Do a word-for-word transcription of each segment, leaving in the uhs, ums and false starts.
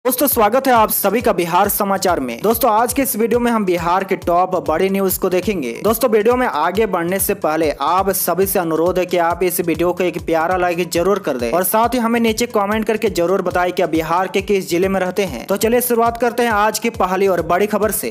दोस्तों स्वागत है आप सभी का बिहार समाचार में। दोस्तों आज के इस वीडियो में हम बिहार के टॉप बड़ी न्यूज को देखेंगे। दोस्तों वीडियो में आगे बढ़ने से पहले आप सभी से अनुरोध है कि आप इस वीडियो को एक प्यारा लाइक जरूर कर दें और साथ ही हमें नीचे कमेंट करके जरूर बताएं कि आप बिहार के किस जिले में रहते हैं। तो चलिए शुरुआत करते हैं आज की पहली और बड़ी खबर से।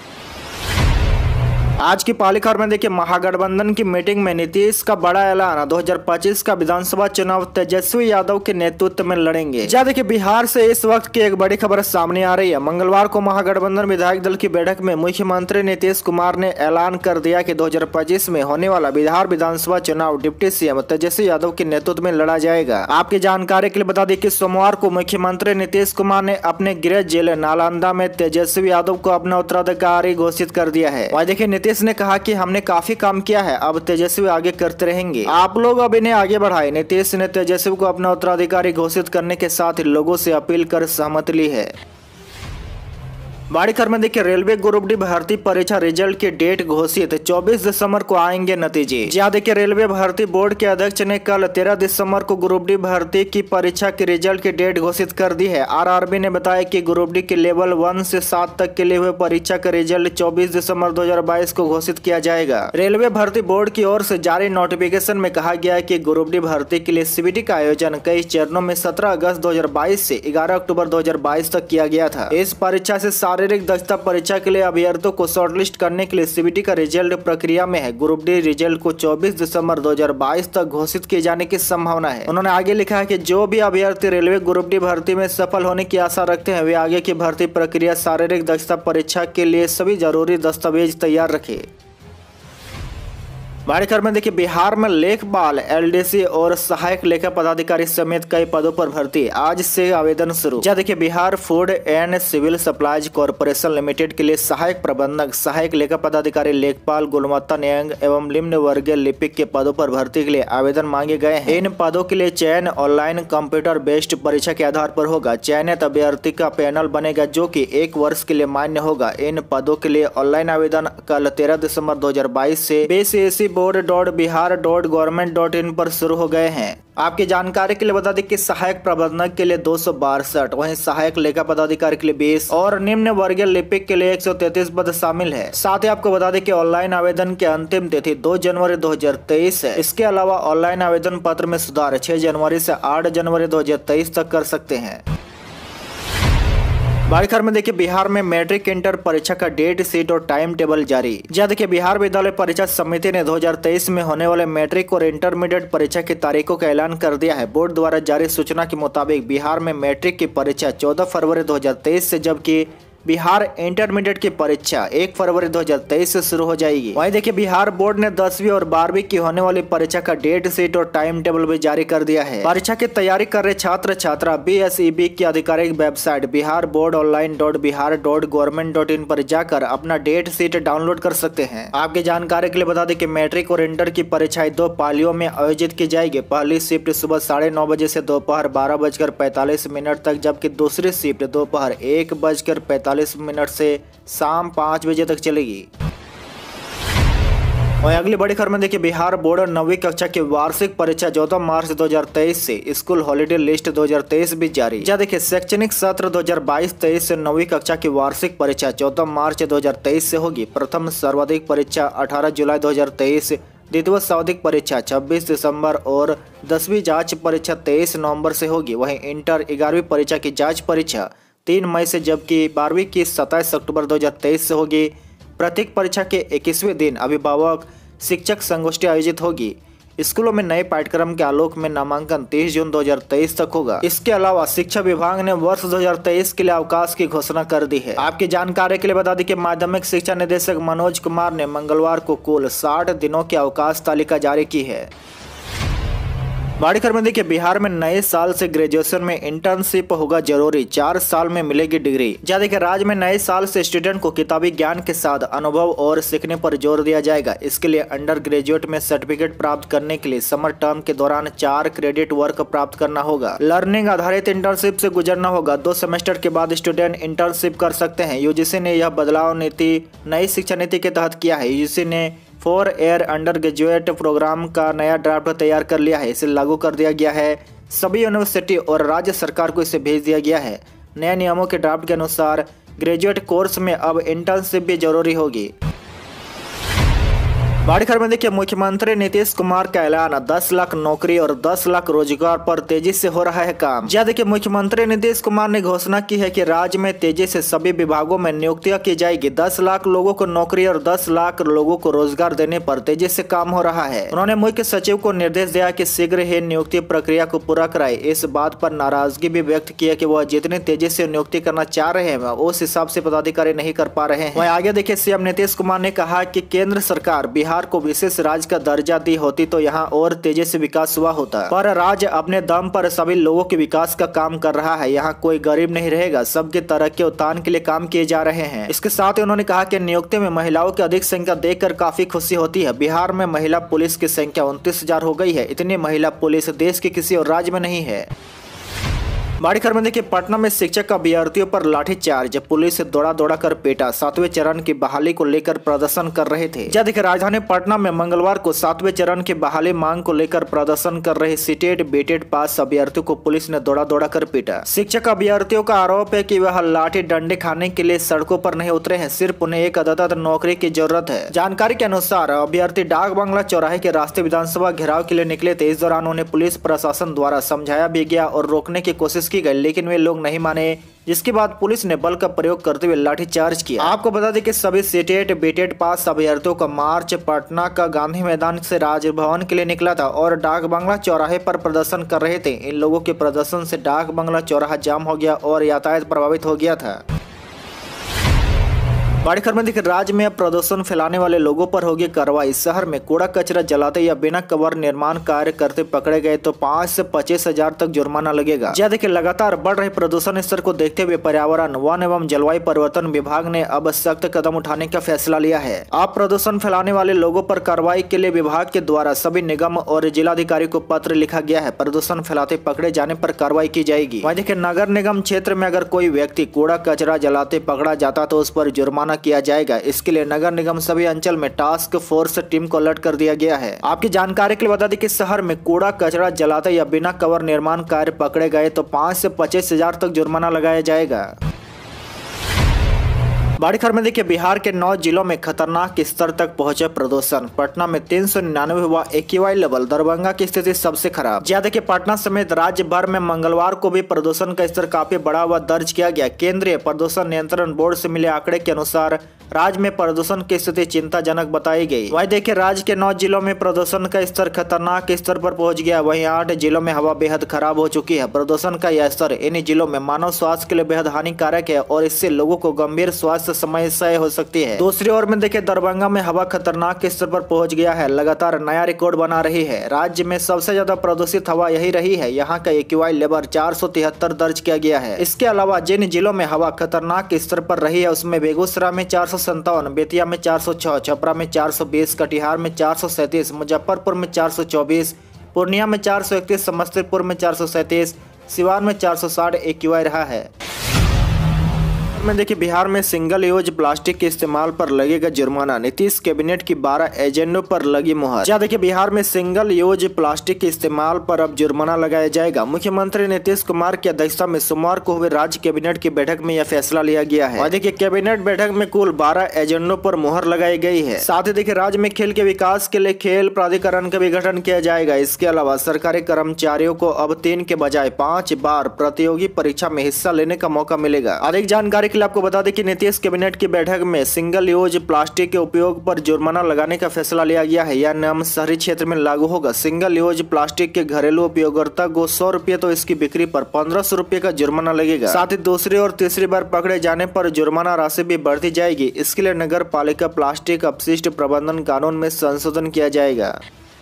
आज की पहली खबर में देखिए, महागठबंधन की मीटिंग में नीतीश का बड़ा ऐलान, दो हज़ार पच्चीस का विधानसभा चुनाव तेजस्वी यादव के नेतृत्व में लड़ेंगे। जा देखिए बिहार से इस वक्त की एक बड़ी खबर सामने आ रही है। मंगलवार को महागठबंधन विधायक दल की बैठक में मुख्यमंत्री नीतीश कुमार ने ऐलान कर दिया कि दो हज़ार पच्चीस में होने वाला बिहार विधानसभा चुनाव डिप्टी सीएम तेजस्वी यादव के नेतृत्व में लड़ा जाएगा। आपकी जानकारी के लिए बता दें कि सोमवार को मुख्यमंत्री नीतीश कुमार ने अपने गृह जिले नालंदा में तेजस्वी यादव को अपना उत्तराधिकारी घोषित कर दिया है। वही देखिए नीतीश ने कहा कि हमने काफी काम किया है, अब तेजस्वी आगे करते रहेंगे, आप लोग अब इन्हें आगे बढ़ाएं। नीतीश ने तेजस्वी को अपना उत्तराधिकारी घोषित करने के साथ ही लोगों से अपील कर सहमति ली है। बड़ी खबर में देखिए, रेलवे ग्रुप डी भर्ती परीक्षा रिजल्ट की डेट घोषित, चौबीस दिसंबर को आएंगे नतीजे। जी देखिए रेलवे भर्ती बोर्ड के अध्यक्ष ने कल तेरह दिसंबर को ग्रुप डी भर्ती की परीक्षा की रिजल्ट की डेट घोषित कर दी है। आरआरबी ने बताया कि ग्रुप डी के लेवल वन से सात तक के लिए हुए परीक्षा का रिजल्ट चौबीस दिसंबर दो हजार बाईस को घोषित किया जाएगा। रेलवे भर्ती बोर्ड की ओर से जारी नोटिफिकेशन में कहा गया है कि ग्रुप डी भर्ती के लिए सीबीटी का आयोजन कई चरणों में सत्रह अगस्त दो हजार बाईस से ग्यारह अक्टूबर दो हजार बाईस तक किया गया था। इस परीक्षा से शारीरिक दक्षता परीक्षा के लिए अभ्यर्थियों को शॉर्टलिस्ट करने के लिए सीबीटी का रिजल्ट प्रक्रिया में है। ग्रुप डी रिजल्ट को चौबीस दिसंबर दो हजार बाईस तक घोषित किए जाने की संभावना है। उन्होंने आगे लिखा है कि जो भी अभ्यर्थी रेलवे ग्रुप डी भर्ती में सफल होने की आशा रखते हैं वे आगे की भर्ती प्रक्रिया शारीरिक दक्षता परीक्षा के लिए सभी जरूरी दस्तावेज तैयार रखे। बड़ी खबर में देखिए, बिहार में लेखपाल, एलडीसी और सहायक लेखा पदाधिकारी समेत कई पदों पर भर्ती, आज से आवेदन शुरू। जा देखिए Bihar food and civil supplies corporation limited के लिए सहायक प्रबंधक, सहायक लेखा पदाधिकारी, लेखपाल, गुणवत्ता नियंग एवं निम्न वर्गीय लिपिक के पदों पर भर्ती के लिए आवेदन मांगे गए हैं। इन पदों के लिए चयन ऑनलाइन कंप्यूटर बेस्ड परीक्षा के आधार पर होगा। चयनित अभ्यर्थी का पैनल बनेगा जो की एक वर्ष के लिए मान्य होगा। इन पदों के लिए ऑनलाइन आवेदन कल तेरह दिसंबर दो हजार बाईस से BCSE board dot Bihar dot government dot in पर शुरू हो गए हैं। आपकी जानकारी के लिए बता दें कि सहायक प्रबंधक के लिए दो सौ बासठ, वहीं सहायक लेखा पदाधिकारी के लिए बीस और निम्न वर्गीय लिपिक के लिए एक सौ तैंतीस पद शामिल है। साथ ही आपको बता दें कि ऑनलाइन आवेदन की अंतिम तिथि दो जनवरी दो हजार तेईस है। इसके अलावा ऑनलाइन आवेदन पत्र में सुधार छह जनवरी से आठ जनवरी दो हजार तेईस तक कर सकते हैं। बड़ी खबर में देखिए, बिहार में मैट्रिक इंटर परीक्षा का डेट शीट और टाइम टेबल जारी। जी देखिए बिहार विद्यालय परीक्षा समिति ने दो हजार तेईस में होने वाले मैट्रिक और इंटरमीडिएट परीक्षा की तारीखों का ऐलान कर दिया है। बोर्ड द्वारा जारी सूचना के मुताबिक बिहार में मैट्रिक की परीक्षा चौदह फरवरी दो हजार तेईस से, जबकि बिहार इंटरमीडिएट की परीक्षा एक फरवरी दो हजार तेईस से शुरू हो जाएगी। वहीं देखिए बिहार बोर्ड ने दसवीं और बारहवीं की होने वाली परीक्षा का डेट शीट और टाइम टेबल भी जारी कर दिया है। परीक्षा की तैयारी कर रहे छात्र छात्रा बीएसईबी की आधिकारिक website Bihar board online dot Bihar dot government dot in पर जाकर अपना डेट शीट डाउनलोड कर सकते हैं। आपकी जानकारी के लिए बता दें कि मैट्रिक और इंटर की परीक्षाएं दो पालियों में आयोजित की जाएगी। पहली शिफ्ट सुबह साढ़े नौ बजे से दोपहर बारह बजकर पैंतालीस मिनट तक, जबकि दूसरी शिफ्ट दोपहर एक बजकर पैंतालीस मिनट से शाम पाँच बजे तक चलेगी। और अगली बड़ी खबर में देखिए, बिहार बोर्ड और नौवीं कक्षा की वार्षिक परीक्षा चौदह मार्च दो हजार तेईस से स्कूल हॉलीडे लिस्ट दो हजार तेईस भी जारी। जा देखिए शैक्षणिक सत्र दो हजार बाईस तेईस से नौवीं कक्षा की वार्षिक परीक्षा चौदह मार्च दो हजार तेईस से होगी। प्रथम सर्वाधिक परीक्षा अठारह जुलाई दो हजार तेईस, द्वितीय सर्वाधिक परीक्षा छब्बीस दिसंबर और दसवीं जांच परीक्षा तेईस नवंबर से होगी। वहीं इंटर ग्यारहवीं परीक्षा की जांच परीक्षा तीन मई से, जबकि बारहवीं की सत्ताईस अक्टूबर दो हजार तेईस से होगी। प्रत्येक परीक्षा के इक्कीसवें दिन अभिभावक शिक्षक संगोष्ठी आयोजित होगी। स्कूलों में नए पाठ्यक्रम के आलोक में नामांकन तीस जून दो हजार तेईस तक होगा। इसके अलावा शिक्षा विभाग ने वर्ष दो हजार तेईस के लिए अवकाश की घोषणा कर दी है। आपकी जानकारी के लिए बता दें कि माध्यमिक शिक्षा निदेशक मनोज कुमार ने मंगलवार को कुल साठ दिनों की अवकाश तालिका जारी की है। बड़ी खबर में देखिए, बिहार में नए साल से ग्रेजुएशन में इंटर्नशिप होगा जरूरी, चार साल में मिलेगी डिग्री। जा देखिए राज्य में नए साल से स्टूडेंट को किताबी ज्ञान के साथ अनुभव और सीखने पर जोर दिया जाएगा। इसके लिए अंडर ग्रेजुएट में सर्टिफिकेट प्राप्त करने के लिए समर टर्म के दौरान चार क्रेडिट वर्क प्राप्त करना होगा। लर्निंग आधारित इंटर्नशिप से गुजरना होगा। दो सेमेस्टर के बाद स्टूडेंट इंटर्नशिप कर सकते हैं। यूजीसी ने यह बदलाव नीति नई शिक्षा नीति के तहत किया है। यूजीसी ने four year undergraduate programme का नया ड्राफ्ट तैयार कर लिया है। इसे लागू कर दिया गया है। सभी यूनिवर्सिटी और राज्य सरकार को इसे भेज दिया गया है। नए नियमों के ड्राफ्ट के अनुसार ग्रेजुएट कोर्स में अब इंटर्नशिप भी जरूरी होगी। बड़ी खबर में देखिए, मुख्यमंत्री नीतीश कुमार का ऐलान, दस लाख नौकरी और दस लाख रोजगार पर तेजी से हो रहा है काम। जी देखिए, मुख्यमंत्री नीतीश कुमार ने घोषणा की है कि राज्य में तेजी से सभी विभागों में नियुक्तियां की जाएगी। दस लाख लोगों को नौकरी और दस लाख लोगों को रोजगार देने पर तेजी से काम हो रहा है। उन्होंने मुख्य सचिव को निर्देश दिया कि शीघ्र ही नियुक्ति प्रक्रिया को पूरा कराए। इस बात पर नाराजगी भी व्यक्त की है कि वह जितनी तेजी से नियुक्ति करना चाह रहे हैं उस हिसाब से पदाधिकारी नहीं कर पा रहे हैं। वहीं आगे देखिए, सीएम नीतीश कुमार ने कहा कि केंद्र सरकार बिहार को विशेष राज्य का दर्जा दी होती तो यहाँ और तेजी से विकास हुआ होता, पर राज्य अपने दम पर सभी लोगों के विकास का काम कर रहा है। यहाँ कोई गरीब नहीं रहेगा, सबके तरक्की उत्थान के लिए काम किए जा रहे हैं। इसके साथ ही उन्होंने कहा कि नियुक्ति में महिलाओं की अधिक संख्या देखकर काफी खुशी होती है। बिहार में महिला पुलिस की संख्या उनतीस हजार हो गई है। इतनी महिला पुलिस देश के किसी और राज्य में नहीं है। बड़ी खबर में देखिए, पटना में शिक्षक अभ्यर्थियों पर लाठीचार्ज, पुलिस दौड़ा दौड़ा कर पीटा। सातवें चरण की बहाली को लेकर प्रदर्शन कर रहे थे। जब देखिए, राजधानी पटना में मंगलवार को सातवें चरण की बहाली मांग को लेकर प्रदर्शन कर रहे सीटेड बीटेड पास अभ्यर्थियों को पुलिस ने दौड़ा दौड़ा कर पीटा। शिक्षक अभ्यर्थियों का आरोप है कि वह लाठी डंडे खाने के लिए सड़कों पर नहीं उतरे हैं, सिर्फ उन्हें एक अदालत नौकरी की जरूरत है। जानकारी के अनुसार अभ्यर्थी डाक बंगला चौराहे के रास्ते विधानसभा घेराव के लिए निकले थे। इस दौरान उन्हें पुलिस प्रशासन द्वारा समझाया भी गया और रोकने की कोशिश की गई, लेकिन वे लोग नहीं माने, जिसके बाद पुलिस ने बल का प्रयोग करते हुए लाठीचार्ज किया। आपको बता दें कि सभी सीटेड बीटेड पास अभ्यर्थियों का मार्च पटना का गांधी मैदान से राजभवन के लिए निकला था और डाक बंगला चौराहे पर प्रदर्शन कर रहे थे। इन लोगों के प्रदर्शन से डाक बंगला चौराहा जाम हो गया और यातायात प्रभावित हो गया था। बड़ी खबर में देखिए, राज्य में प्रदूषण फैलाने वाले लोगों पर होगी कार्रवाई। शहर में कूड़ा कचरा जलाते या बिना कवर निर्माण कार्य करते पकड़े गए तो पाँच से पच्चीस हजार तक जुर्माना लगेगा। जी देखिए, लगातार बढ़ रहे प्रदूषण स्तर को देखते हुए पर्यावरण वन एवं जलवायु परिवर्तन विभाग ने अब सख्त कदम उठाने का फैसला लिया है। अब प्रदूषण फैलाने वाले लोगों पर कार्रवाई के लिए विभाग के द्वारा सभी निगम और जिलाधिकारी को पत्र लिखा गया है। प्रदूषण फैलाते पकड़े जाने पर कार्रवाई की जाएगी। वहीं देखिए, नगर निगम क्षेत्र में अगर कोई व्यक्ति कूड़ा कचरा जलाते पकड़ा जाता तो उस पर जुर्माना किया जाएगा। इसके लिए नगर निगम सभी अंचल में टास्क फोर्स टीम को अलर्ट कर दिया गया है। आपकी जानकारी के लिए बता दें कि शहर में कूड़ा कचरा जलाते या बिना कवर निर्माण कार्य पकड़े गए तो पाँच से पच्चीस हजार तक जुर्माना लगाया जाएगा। बड़ी खबर में देखिए, बिहार के नौ जिलों में खतरनाक स्तर तक पहुंचे प्रदूषण। पटना में तीन सौ निन्यानवे हुआ एक्यूआई लेवल, दरभंगा की स्थिति सबसे खराब। जी देखिए, पटना समेत राज्य भर में मंगलवार को भी प्रदूषण का स्तर काफी बढ़ा हुआ दर्ज किया गया। केंद्रीय प्रदूषण नियंत्रण बोर्ड से मिले आंकड़े के अनुसार राज्य में प्रदूषण की स्थिति चिंताजनक बताई गई। वहीं देखिए, राज्य के नौ जिलों में प्रदूषण का स्तर खतरनाक स्तर पर पहुंच गया। वहीं आठ जिलों में हवा बेहद खराब हो चुकी है। प्रदूषण का यह स्तर इन जिलों में मानव स्वास्थ्य के लिए बेहद हानिकारक है और इससे लोगों को गंभीर स्वास्थ्य समस्याएं हो सकती है। दूसरी ओर में देखिए, दरभंगा में हवा खतरनाक स्तर पर पहुंच गया है, लगातार नया रिकॉर्ड बना रही है। राज्य में सबसे ज्यादा प्रदूषित हवा यही रही है। यहाँ का एक्यूआई लेवल चार सौ तिहत्तर दर्ज किया गया है। इसके अलावा जिन जिलों में हवा खतरनाक स्तर पर रही है उसमें बेगूसराय में चार सौ संतावन, बेतिया में चार सौ छह, छपरा में चार सौ बीस, कटिहार में चार सौ सैंतीस, मुजफ्फरपुर में चार सौ चौबीस, पूर्णिया में चार सौ इकतीस, समस्तीपुर में चार सौ सैंतीस, सिवान में चार सौ साठ एक्यूआई रहा है। में देखिए, बिहार में सिंगल यूज प्लास्टिक के इस्तेमाल पर लगेगा जुर्माना। नीतीश कैबिनेट की बारह एजेंडों पर लगी मुहर। क्या देखिए, बिहार में सिंगल यूज प्लास्टिक के इस्तेमाल पर अब जुर्माना लगाया जाएगा। मुख्यमंत्री नीतीश कुमार की अध्यक्षता में सोमवार को हुई राज्य कैबिनेट की बैठक में यह फैसला लिया गया है। और देखिए, कैबिनेट बैठक में कुल बारह एजेंडों पर मुहर लगाई गई है। साथ ही देखिए, राज्य में खेल के विकास के लिए खेल प्राधिकरण का भी गठन किया जाएगा। इसके अलावा सरकारी कर्मचारियों को अब तीन के बजाय पाँच बार प्रतियोगी परीक्षा में हिस्सा लेने का मौका मिलेगा। अधिक जानकारी आपको बता दें कि नीतीश कैबिनेट की बैठक में सिंगल यूज प्लास्टिक के उपयोग पर जुर्माना लगाने का फैसला लिया गया है। यह नियम शहरी क्षेत्र में लागू होगा। सिंगल यूज प्लास्टिक के घरेलू उपयोगकर्ता को सौ रुपये तो इसकी बिक्री पर पंद्रह सौ रुपये का जुर्माना लगेगा। साथ ही दूसरी और तीसरी बार पकड़े जाने पर जुर्माना राशि भी बढ़ती जाएगी। इसके लिए नगर पालिका प्लास्टिक अपशिष्ट प्रबंधन कानून में संशोधन किया जाएगा।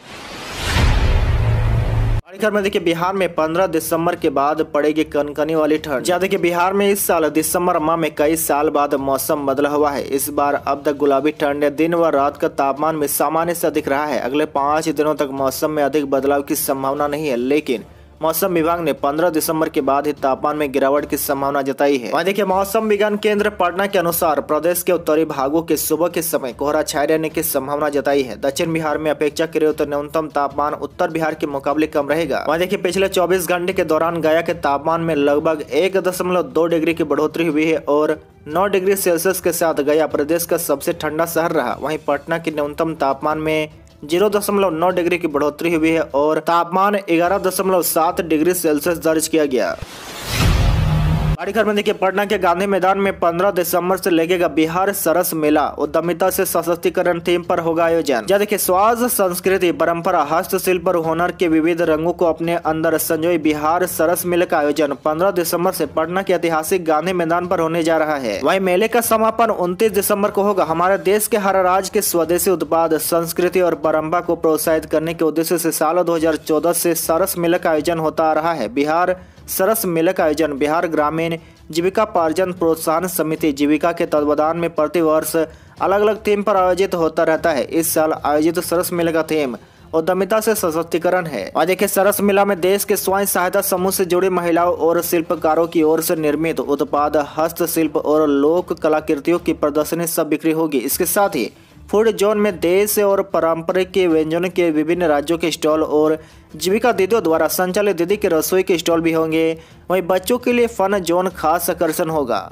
खबर में देखिए, बिहार में पंद्रह दिसंबर के बाद पड़ेगी कनकनी वाली ठंड। ज्यादा देखिए, बिहार में इस साल दिसंबर माह में कई साल बाद मौसम बदला हुआ है। इस बार अब तक गुलाबी ठंड है। दिन व रात का तापमान में सामान्य से अधिक रहा है। अगले पाँच दिनों तक मौसम में अधिक बदलाव की संभावना नहीं है, लेकिन मौसम विभाग ने पंद्रह दिसंबर के बाद ही तापमान में गिरावट की संभावना जताई है। वहीं देखिए मौसम विज्ञान केंद्र पटना के अनुसार प्रदेश के उत्तरी भागों के सुबह के समय कोहरा छाये रहने की संभावना जताई है। दक्षिण बिहार में अपेक्षा करे तो न्यूनतम तापमान उत्तर बिहार के मुकाबले कम रहेगा। वहीं देखिए पिछले चौबीस घंटे के दौरान गया के तापमान में लगभग एक दशमलव दो डिग्री की बढ़ोतरी हुई है और नौ डिग्री सेल्सियस के साथ गया प्रदेश का सबसे ठंडा शहर रहा। वहीं पटना के न्यूनतम तापमान में जीरो दशमलव नौ डिग्री की बढ़ोतरी हुई है और तापमान ग्यारह दशमलव सात डिग्री सेल्सियस दर्ज किया गया। बड़ी खबर में देखिए पटना के गांधी मैदान में पंद्रह दिसंबर से लगेगा बिहार सरस मेला। उद्यमिता से सशक्तिकरण थीम पर होगा आयोजन। जहाँ देखिए स्वास्थ्य, संस्कृति, परंपरा, हस्तशिल्प और हुनर के विविध रंगों को अपने अंदर संजोए बिहार सरस मेले का आयोजन पंद्रह दिसंबर से पटना के ऐतिहासिक गांधी मैदान पर होने जा रहा है। वहीं मेले का समापन उनतीस दिसंबर को होगा। हमारे देश के हर राज्य के स्वदेशी उत्पाद, संस्कृति और परंपरा को प्रोत्साहित करने के उद्देश्य से साल दो हजार चौदह से सरस मेले का आयोजन होता आ रहा है। बिहार सरस मेले का आयोजन बिहार ग्रामीण जीविका पार्जन प्रोत्साहन समिति जीविका के तत्वावधान में प्रति वर्ष अलग अलग थीम पर आयोजित होता रहता है। इस साल आयोजित सरस मेले का थीम उद्यमिता से सशक्तिकरण है। और देखिए सरस मेला में देश के स्वयं सहायता समूह से जुड़ी महिलाओं और शिल्पकारों की ओर से निर्मित उत्पाद, हस्तशिल्प और लोक कलाकृतियों की प्रदर्शनी सब बिक्री होगी। इसके साथ ही फूड जोन में देश और पारंपरिक व्यंजनों के विभिन्न राज्यों के स्टॉल और जीविका दीदियों द्वारा संचालित दीदी के रसोई के स्टॉल भी होंगे। वहीं बच्चों के लिए फन जोन खास आकर्षण होगा।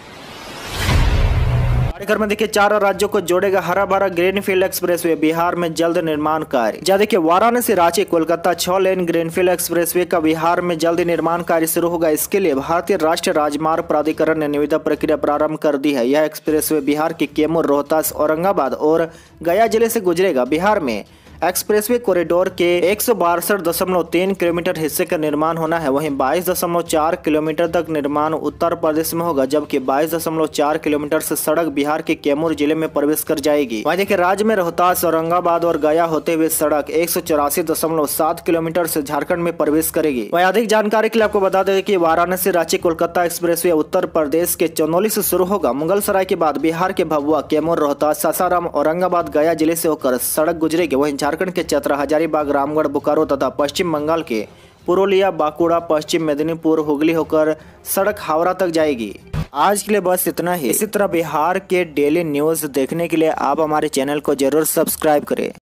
कार्यक्रम में देखिए चार राज्यों को जोड़ेगा हरा भरा ग्रीनफील्ड एक्सप्रेसवे। बिहार में जल्द निर्माण कार्य। जहाँ देखिए वाराणसी, रांची, कोलकाता छह लेन ग्रीनफील्ड एक्सप्रेसवे का बिहार में जल्द निर्माण कार्य शुरू होगा। इसके लिए भारतीय राष्ट्रीय राजमार्ग प्राधिकरण ने निविदा प्रक्रिया प्रारंभ कर दी है। यह एक्सप्रेसवे बिहार के कैमूर, रोहतास, औरंगाबाद और गया जिले से गुजरेगा। बिहार में एक्सप्रेसवे कॉरिडोर के एक सौ बासठ दशमलव तीन किलोमीटर हिस्से का निर्माण होना है। वहीं बाईस दशमलव चार किलोमीटर तक निर्माण उत्तर प्रदेश में होगा, जबकि बाईस दशमलव चार किलोमीटर से सड़क बिहार के कैमूर जिले में प्रवेश कर जाएगी। वहीं देखिए राज्य में रोहतास, औरंगाबाद और गया होते हुए सड़क एक सौ चौरासी दशमलव सात किलोमीटर से झारखंड में प्रवेश करेगी। वहीं अधिक जानकारी के लिए आपको बता दें कि वाराणसी, रांची, कोलकाता एक्सप्रेसवे उत्तर प्रदेश के चंदौली से शुरू होगा। मुगलसराय के बाद बिहार के भभुआ, कैमूर, रोहतास, सासाराम, औरंगाबाद, गया जिले से होकर सड़क गुजरेगी। वहीं झारखंड के चतरा, हजारीबाग, रामगढ़, बोकारो तथा पश्चिम बंगाल के पुरुलिया, बांकुड़ा, पश्चिम मेदिनीपुर, हुगली होकर सड़क हावड़ा तक जाएगी। आज के लिए बस इतना ही। इसी तरह बिहार के डेली न्यूज देखने के लिए आप हमारे चैनल को जरूर सब्सक्राइब करें।